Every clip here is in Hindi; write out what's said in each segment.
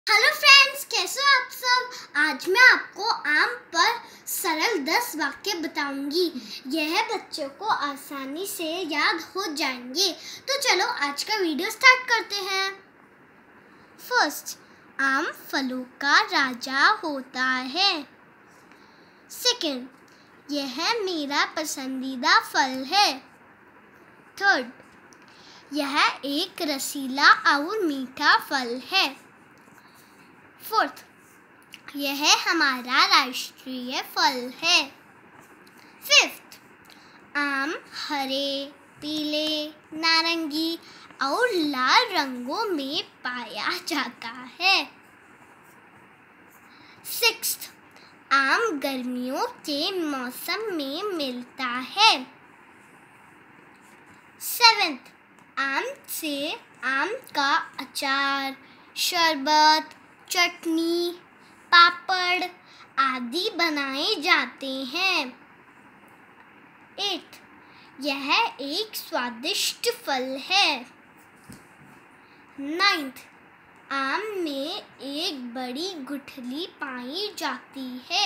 हेलो फ्रेंड्स, कैसे हो आप सब। आज मैं आपको आम पर सरल 10 वाक्य बताऊंगी। यह बच्चों को आसानी से याद हो जाएंगे। तो चलो आज का वीडियो स्टार्ट करते हैं। फर्स्ट, आम फलों का राजा होता है। सेकंड, यह मेरा पसंदीदा फल है। थर्ड, यह एक रसीला और मीठा फल है। फोर्थ, यह हमारा राष्ट्रीय फल है। फिफ्थ, आम हरे, पीले, नारंगी और लाल रंगों में पाया जाता है। सिक्स्थ, आम गर्मियों के मौसम में मिलता है। सेवेंथ, आम से आम का अचार, शरबत, चटनी, पापड़ आदि बनाए जाते हैं। 8, यह एक स्वादिष्ट फल है। 9, आम में एक बड़ी गुठली पाई जाती है।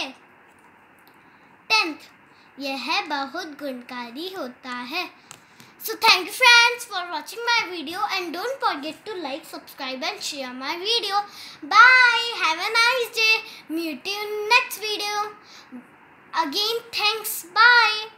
10, यह बहुत गुणकारी होता है। So thank you friends for watching my video and don't forget to like, subscribe and share my video. Bye. Have a nice day. Meet you in next video. Again, thanks. Bye.